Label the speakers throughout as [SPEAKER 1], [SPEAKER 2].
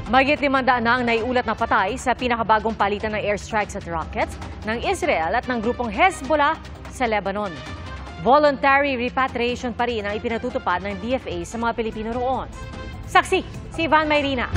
[SPEAKER 1] Mahigit 500 na ang naiulat na patay sa pinakabagong palitan ng airstrikes at rockets ng Israel at ng grupong Hezbollah sa Lebanon. Voluntary repatriation pa rin ang ipinatutupad ng DFA sa mga Pilipino roon. Saksi, si Ivan Mayrina.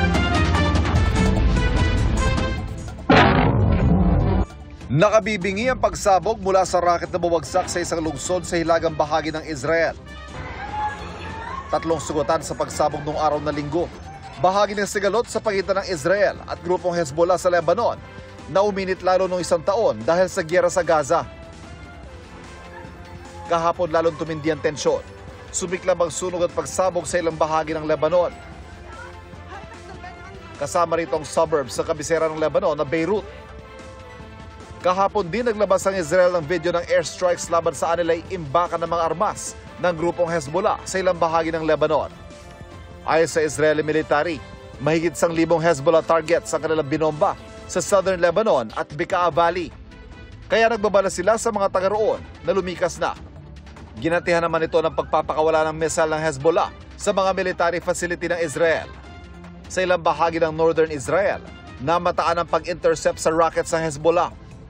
[SPEAKER 2] Nakabibingi ang pagsabog mula sa rocket na bumagsak sa isang lungsod sa hilagang bahagi ng Israel. 3 sugatan sa pagsabog noong araw na Linggo. Bahagi ng sigalot sa pagitan ng Israel at grupong Hezbollah sa Lebanon na uminit lalo noong 1 taon dahil sa giyera sa Gaza. Kahapon lalong tumindi ang tensyon. Sumiklab ang sunog at pagsabog sa ilang bahagi ng Lebanon. Kasama rito ang suburb sa kabisera ng Lebanon na Beirut. Kahapon din naglabas ang Israel ng video ng airstrikes laban sa anilay imbakan ng mga armas ng grupong Hezbollah sa ilang bahagi ng Lebanon. Ayon sa Israeli military, mahigit 1,000 Hezbollah targets ang kanilang binomba sa southern Lebanon at Bekaa Valley. Kaya nagbabala sila sa mga taga roon na lumikas na. Ginantihan naman ito ng pagpapakawala ng missile ng Hezbollah sa mga military facility ng Israel. Sa ilang bahagi ng northern Israel, namataan ang pag-intercept sa rockets ng Hezbollah.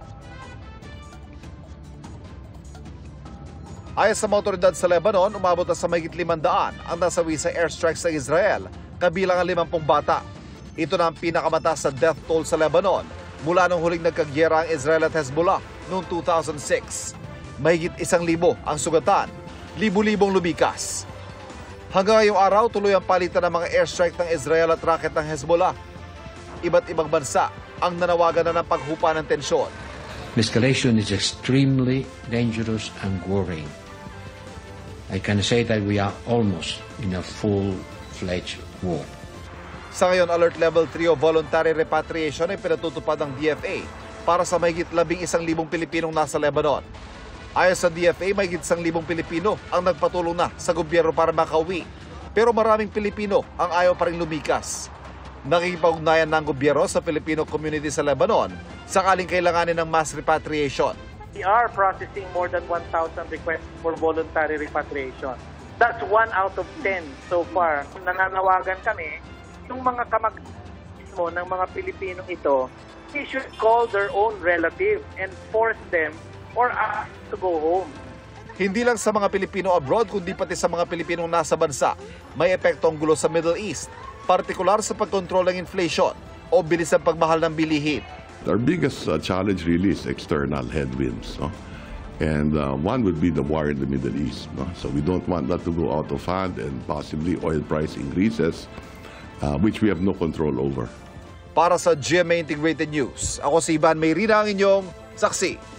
[SPEAKER 2] Ayon sa mga otoridad sa Lebanon, umabot na sa mahigit 500 ang nasawi sa airstrikes ng Israel, kabilang ang 50 bata. Ito na ang pinakamataas sa death toll sa Lebanon mula nung huling nagkagyera ang Israel at Hezbollah noong 2006. Mahigit 1,000 ang sugatan, libu-libong lumikas. Hanggang ngayong araw, tuloy ang palitan ng mga airstrike ng Israel at rocket ng Hezbollah. Iba't ibang bansa ang nanawagan na ng paghupa ng tensyon.
[SPEAKER 3] Escalation is extremely dangerous and worrying. I can say that we are almost in a full-fledged war.
[SPEAKER 2] Sa ngayon, Alert Level 3 o Voluntary Repatriation ay pinatutupad ng DFA para sa mahigit 11,000 Pilipinong nasa Lebanon. Ayon sa DFA, mahigit 1,000 Pilipino ang nagpatulong na sa gobyerno para makauwi. Pero maraming Pilipino ang ayaw pa rin lumikas. Nakikipag-ugnayan ng gobyerno sa Filipino community sa Lebanon sakaling kailanganin ng mass repatriation.
[SPEAKER 4] We are processing more than 1,000 requests for voluntary repatriation. That's 1 out of 10 so far. Nananawagan kami, yung mga kamag-mismo ng mga Pilipinong ito, they should call their own relative and force them or ask to go home.
[SPEAKER 2] Hindi lang sa mga Pilipino abroad, kundi pati sa mga Pilipinong nasa bansa, may epekto ang gulo sa Middle East, partikular sa pagkontrol ng inflation o bilis ng pagmahal ng bilihin.
[SPEAKER 5] Our biggest challenge really is external headwinds. No? And one would be the war in the Middle East. No? So we don't want that to go out of hand and possibly oil price increases, which we have no control over.
[SPEAKER 2] Para sa GMA Integrated News, ako si Ivan Mayrina, ang inyong saksi.